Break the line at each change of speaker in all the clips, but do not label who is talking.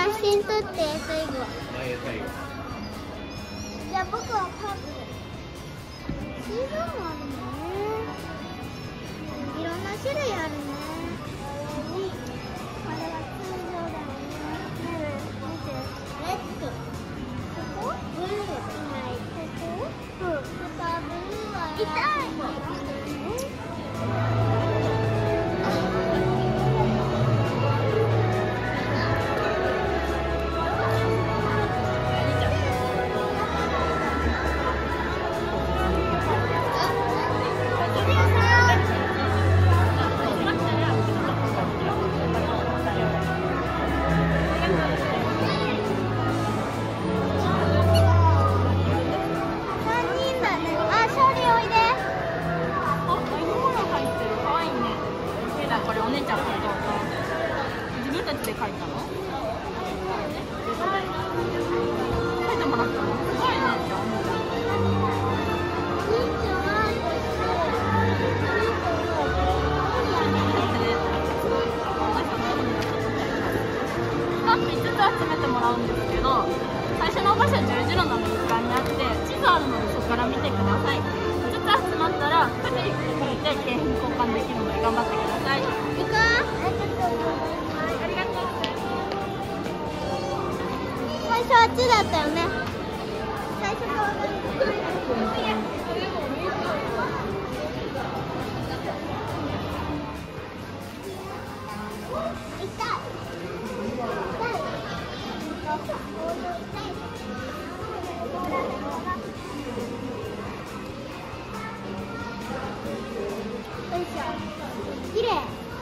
真撮って最後。じゃあ僕はカーブで。シーズンもあるね。いろんな種類あるね。これは通常だよね。見て。レッド。ここ？ブルー。ない。ここ？うん。またブルーは。痛い。
これお姉ちゃんの自分たちで描いたの？描いてもらったの？すごいね。スタンプ5つ集めてもらうんですけど、最初の場所十字路の右側にあって地図あるのでそこから見てください。5つ集まったらくじ引いて景品交換できるので頑張ってください。行く？ありがとう。
最初あっちだったよね。最初からきれい。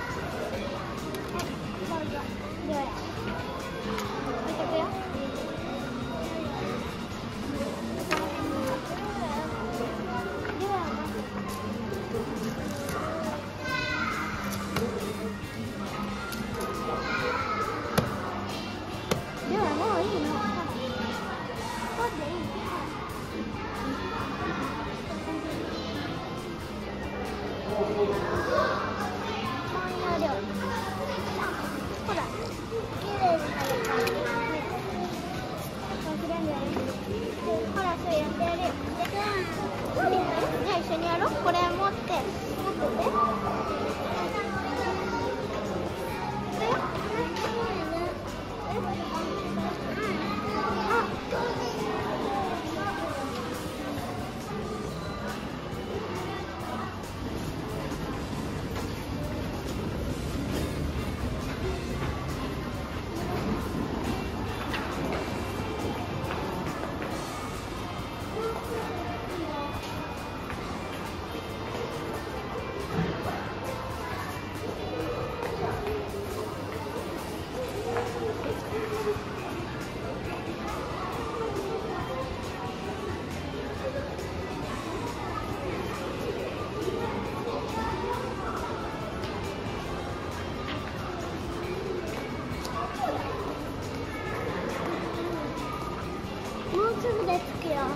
ではもういいの。そうでいいの。ほら、きれいになる。ほら、それやってやるよ。じゃあ一緒にやろう。これ持って。持ってて。もうすぐで着くよ。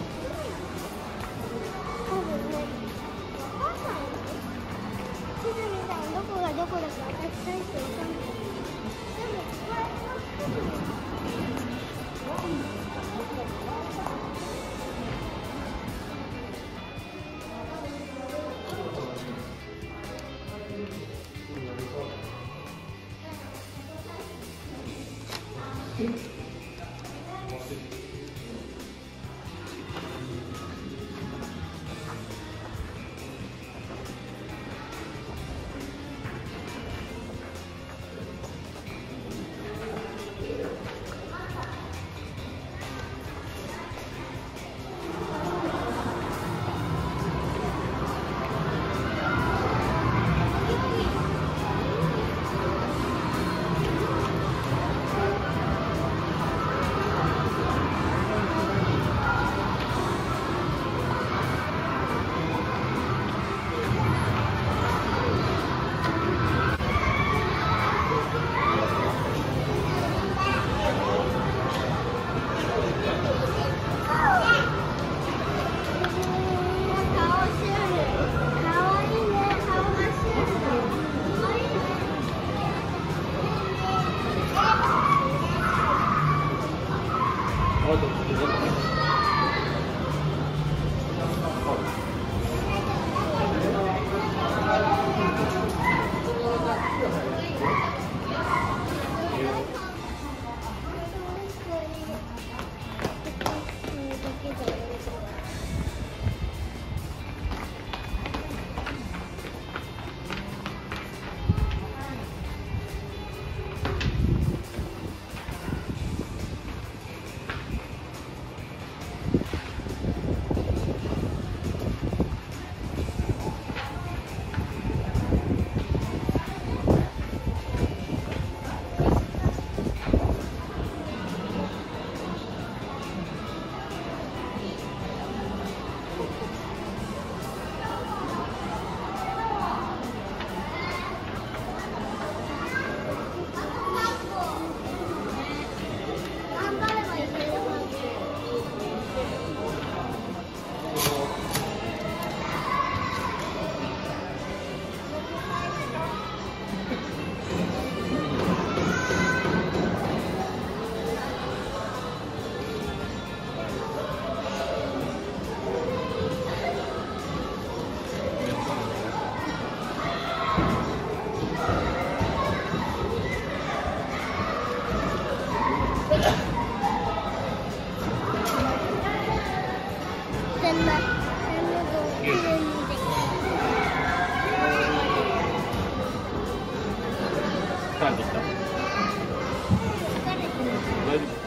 多分ね。お母さん地図みたいにどこがどこだか私大してわかんない。でもこれ
疲れてきた。大丈夫。